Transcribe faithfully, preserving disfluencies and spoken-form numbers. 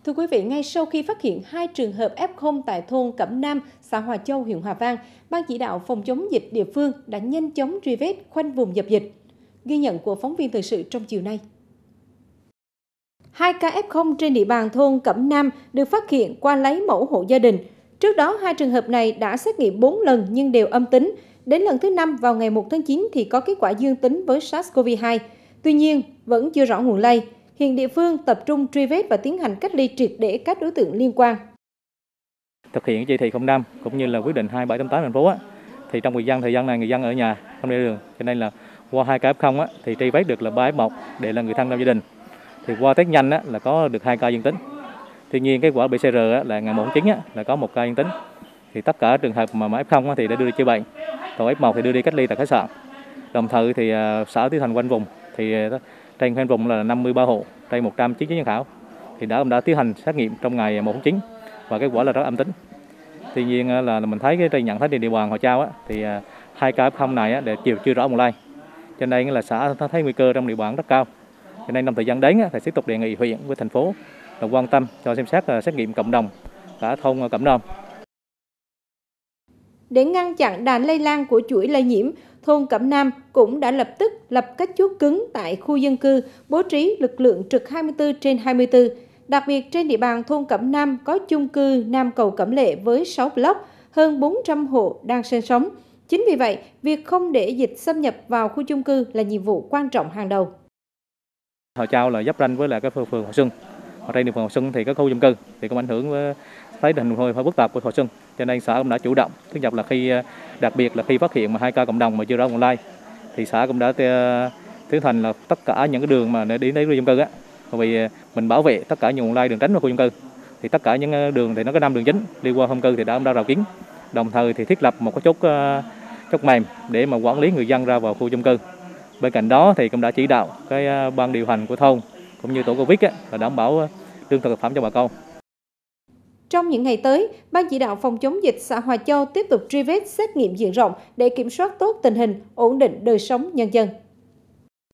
Thưa quý vị, ngay sau khi phát hiện hai trường hợp ép không tại thôn Cẩm Nam, xã Hòa Châu, huyện Hòa Vang, Ban chỉ đạo phòng chống dịch địa phương đã nhanh chóng truy vết, khoanh vùng dập dịch. Ghi nhận của phóng viên thời sự trong chiều nay. Hai ca ép không trên địa bàn thôn Cẩm Nam được phát hiện qua lấy mẫu hộ gia đình. Trước đó, hai trường hợp này đã xét nghiệm bốn lần nhưng đều âm tính. Đến lần thứ năm vào ngày một tháng chín thì có kết quả dương tính với SARS-xê o vê hai. Tuy nhiên, vẫn chưa rõ nguồn lây. Hiện địa phương tập trung truy vết và tiến hành cách ly triệt để các đối tượng liên quan. Thực hiện chỉ thị không năm cũng như là quyết định hai bảy tám tám thành phố á, thì trong người dân thời gian này người dân ở nhà không ra đường, cho nên là qua hai ca ép không á, thì truy vết được là ba ép một để là người thân trong gia đình. Thì qua test nhanh á, là có được hai ca dương tính. Tuy nhiên cái quả pê xê rờ á, là ngày một tháng chín á, là có một ca dương tính. Thì tất cả trường hợp mà ép không á, thì đã đưa đi chữa bệnh, còn ép một thì đưa đi cách ly tại khách sạn. Đồng thời thì uh, xã tiến hành khoanh vùng thì uh, trên khoanh vùng là năm mươi ba hộ, trên một trăm chín mươi chín nhân khẩu thì đã đã tiến hành xét nghiệm trong ngày một tháng chín và kết quả là rất âm tính. Tuy nhiên uh, là mình thấy cái trên nhận thấy trên địa bàn Hòa Châu á, thì uh, hai ca ép không này á, để chiều chưa rõ nguồn lây, cho nên là xã thấy nguy cơ trong địa bàn rất cao. Cho nên trong thời gian đến thì tiếp tục đề nghị huyện với thành phố là quan tâm cho xem xét xét nghiệm cộng đồng cả thôn Cẩm Nam. Để ngăn chặn đà lây lan của chuỗi lây nhiễm, thôn Cẩm Nam cũng đã lập tức lập các chốt cứng tại khu dân cư, bố trí lực lượng trực hai mươi tư trên hai mươi tư. Đặc biệt trên địa bàn thôn Cẩm Nam có chung cư Nam Cầu Cẩm Lệ với sáu block, hơn bốn trăm hộ đang sinh sống. Chính vì vậy, việc không để dịch xâm nhập vào khu chung cư là nhiệm vụ quan trọng hàng đầu. Hòa Châu là giáp ranh với lại cái phường Hòa Xuân. Ở trên địa phường Hòa Xuân thì có khu dân cư thì cũng ảnh hưởng với thấy hình hơi phức tạp của Hòa Xuân, cho nên xã cũng đã chủ động. Thứ nhất là khi đặc biệt là khi phát hiện mà hai ca cộng đồng mà chưa rõ nguồn lây thì xã cũng đã tiến hành là tất cả những cái đường mà để đến khu dân cư á, vì mình bảo vệ tất cả những nguồn lây đường tránh vào khu dân cư thì tất cả những đường thì nó có năm đường chính đi qua khu dân cư thì đã đã rào kín. Đồng thời thì thiết lập một cái chốt chốt mềm để mà quản lý người dân ra vào khu dân cư. Bên cạnh đó thì cũng đã chỉ đạo cái ban điều hành của thôn cũng như tổ Covid á, là đảm bảo lương thực thực phẩm cho bà con. Trong những ngày tới, Ban chỉ đạo phòng chống dịch xã Hòa Châu tiếp tục truy vết xét nghiệm diện rộng để kiểm soát tốt tình hình, ổn định đời sống nhân dân.